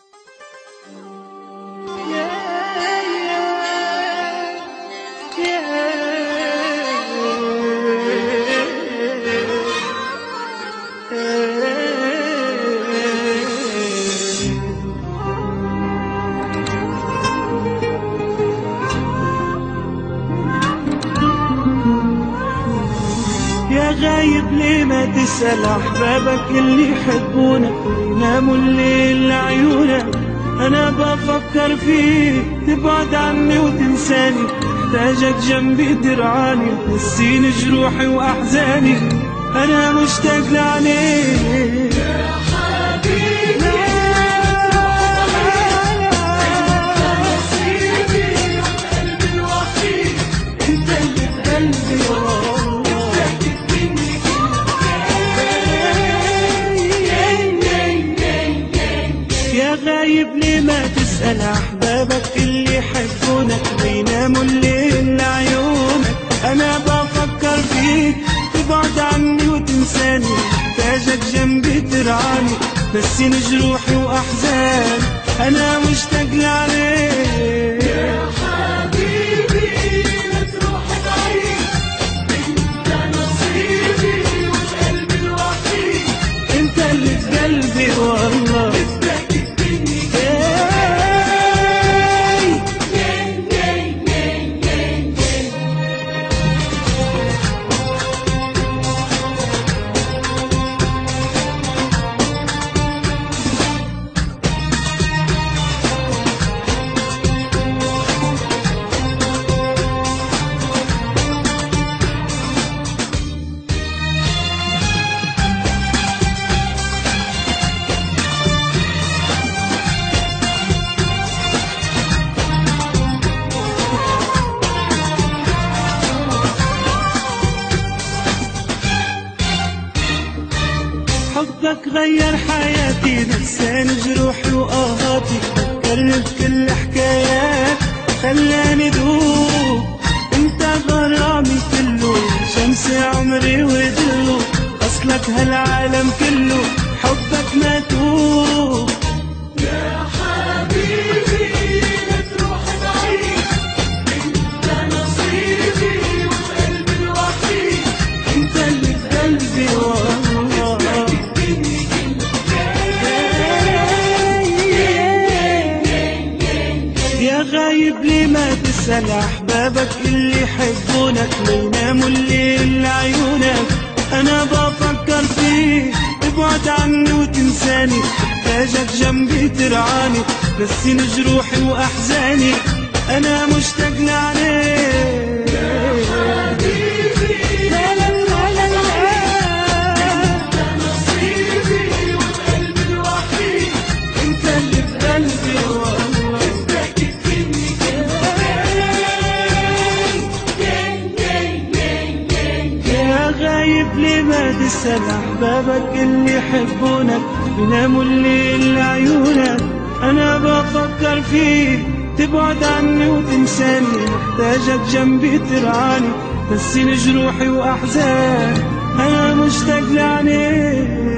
يا غايب ليه ما تسأل أحبابك اللي يحبونك ويناموا الليل لعيونك؟ أنا بفكر فيك تبعد عني وتنساني، محتاجك جنبي ترعاني وتنسيني جروحي وأحزاني، أنا مشتاق لعليك يا حبيبي. يا غايب ليه ما تسأل أحبابك اللي يحبونك ويناموا الليل لعيونك؟ أنا بفكر فيك تبعد عني وتنساني، محتاجك جنبي ترعاني نسيني جروحي وأحزاني، أنا مشتاق لعليك يا حبيبي. لا تروح بعيد، انت نصيبي وقلبي الوحيد، انت اللي في قلبي والله. حبك غير حياتي، نساني جروحي وآهاتي، فكرني بكل حكايات خلاني دوب، انت غرامي كله شمس عمري ودلو، اصلك هالعالم كله حبك ماتوب يا حبيبي. لا تروح بعيد، انت نصيبي وقلبي الوحيد، انت اللي في قلبي والله. يا غايب ليه ما تسأل أحبابك اللي يحبونك ويناموا الليل لعيونك؟ أنا بفكر فيك تبعد عني وتنساني، محتاجك جنبي ترعاني نسيني جروحي وأحزاني، أنا مشتاق لعليك يا حبيبي. لا لا لا لا لا، انت نصيبي وقلبي الوحيد، انت اللي في قلبي والله. غايب ليه ما تسأل أحبابك اللي يحبونك ويناموا الليل لعيونك؟ أنا بفكر فيك تبعد عني وتنساني، محتاجك جنبي ترعاني نسيني جروحي وأحزاني، أنا مشتاق لعليك.